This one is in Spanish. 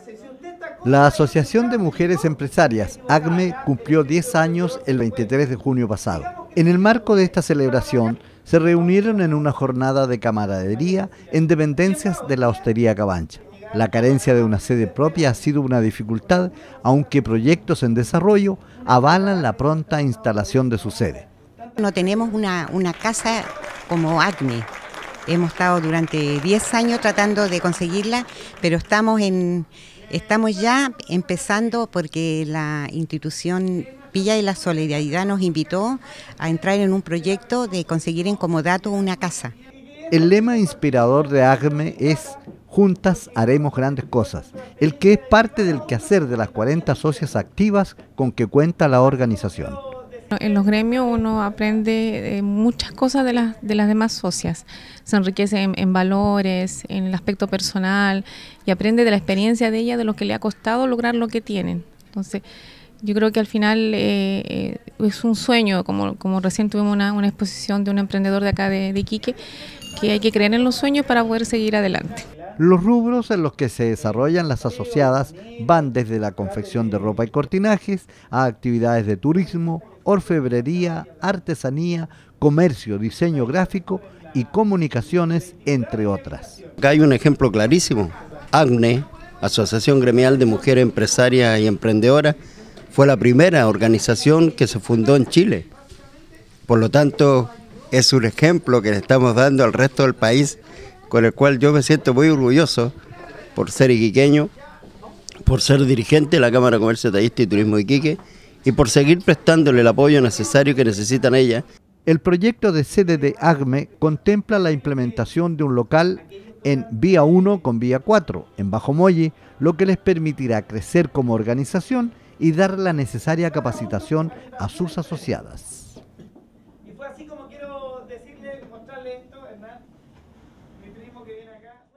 La Asociación de Mujeres Empresarias, ACME, cumplió 10 años el 23 de junio pasado. En el marco de esta celebración, se reunieron en una jornada de camaradería en dependencias de la Hostería Cabancha. La carencia de una sede propia ha sido una dificultad, aunque proyectos en desarrollo avalan la pronta instalación de su sede. No tenemos una casa como ACME. Hemos estado durante 10 años tratando de conseguirla, pero estamos ya empezando porque la institución Villa de la Solidaridad nos invitó a entrar en un proyecto de conseguir en comodato una casa. El lema inspirador de ACME es "Juntas haremos grandes cosas", el que es parte del quehacer de las 40 socias activas con que cuenta la organización. En los gremios uno aprende muchas cosas de las demás socias, se enriquece en valores, en el aspecto personal y aprende de la experiencia de ella, de lo que le ha costado lograr lo que tienen. Entonces, yo creo que al final es un sueño, como recién tuvimos una exposición de un emprendedor de acá de Iquique, que hay que creer en los sueños para poder seguir adelante. Los rubros en los que se desarrollan las asociadas van desde la confección de ropa y cortinajes a actividades de turismo, orfebrería, artesanía, comercio, diseño gráfico y comunicaciones, entre otras. Acá hay un ejemplo clarísimo. ACME, Asociación Gremial de Mujeres Empresarias y Emprendedoras, fue la primera organización que se fundó en Chile. Por lo tanto, es un ejemplo que le estamos dando al resto del país, con el cual yo me siento muy orgulloso por ser iquiqueño, por ser dirigente de la Cámara de Comercio Detallista y Turismo de Iquique y por seguir prestándole el apoyo necesario que necesitan ellas. El proyecto de sede de ACME contempla la implementación de un local en Vía 1 con Vía 4, en Bajo Molle, lo que les permitirá crecer como organización y dar la necesaria capacitación a sus asociadas. Y fue así como quiero decirle, mostrarle esto, Hernán, mi primo que viene acá.